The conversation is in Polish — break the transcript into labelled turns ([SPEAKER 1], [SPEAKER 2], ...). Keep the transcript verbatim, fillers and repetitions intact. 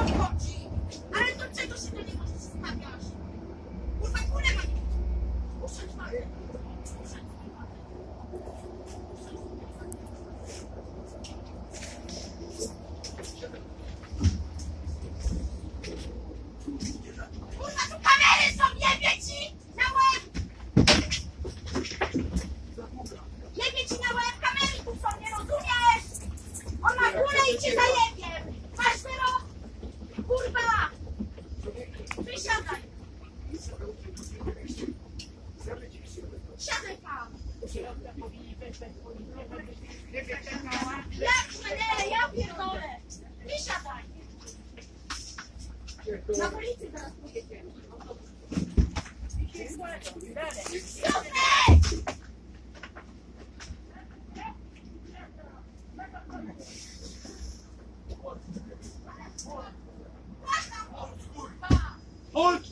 [SPEAKER 1] chodzi? Ale to czego się do niego stawiasz? Kurwa, kulę ma nie. Muszę twardy. Muszę kurwa, tu kamery są, jebie ci na łeb! Jebie ci na łeb, kamery tu są, nie rozumiesz? On ma kulę i cię zajebie! Masz wyrok! Kurwa! Wysiadaj! Siadaj pan! Jak menele, ja pierdolę! Wysiadaj! Na policji zaraz pojedziemy.
[SPEAKER 2] Chodź!